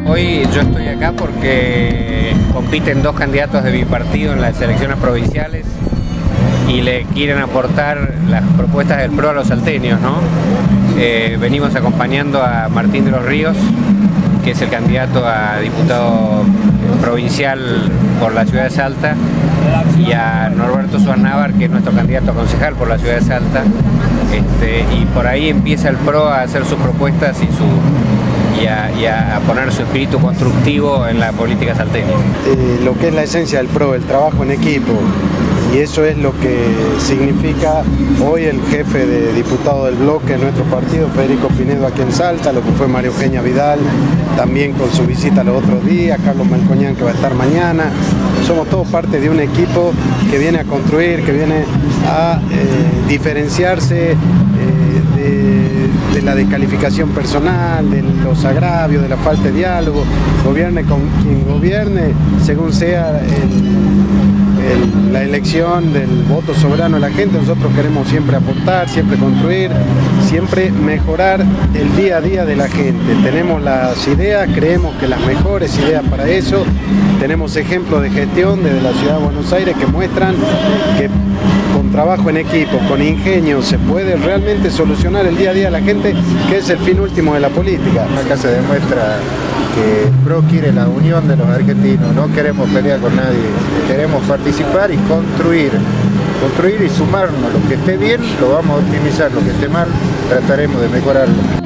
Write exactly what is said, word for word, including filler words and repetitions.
Hoy yo estoy acá porque compiten dos candidatos de mi partido en las elecciones provinciales y le quieren aportar las propuestas del P R O a los salteños, ¿no? Eh, venimos acompañando a Martín de los Ríos, que es el candidato a diputado provincial por la ciudad de Salta, y a Norberto Suárnávar, que es nuestro candidato a concejal por la ciudad de Salta. Este, y por ahí empieza el P R O a hacer sus propuestas y, su, y, a, y a poner su espíritu constructivo en la política salteña. Eh, lo que es la esencia del P R O, el trabajo en equipo, y eso es lo que significa hoy el jefe de diputado del bloque de nuestro partido, Federico Pinedo, aquí en Salta, lo que fue María Eugenia Vidal, también con su visita los otros días, Carlos Melcoñán, que va a estar mañana. Somos todos parte de un equipo que viene a construir, que viene a eh, diferenciarse eh, de, de la descalificación personal, de los agravios, de la falta de diálogo. Gobierne con quien gobierne, según sea el, el, la elección del voto soberano de la gente. Nosotros queremos siempre aportar, siempre construir, siempre mejorar el día a día de la gente. Tenemos las ideas, creemos que las mejores ideas para eso. Tenemos ejemplos de gestión desde la ciudad de Buenos Aires que muestran que con trabajo en equipo, con ingenio, se puede realmente solucionar el día a día de la gente, que es el fin último de la política. Acá se demuestra que el P R O quiere la unión de los argentinos, no queremos pelear con nadie, queremos participar y construir, construir y sumarnos. Lo que esté bien lo vamos a optimizar, lo que esté mal trataremos de mejorarlo.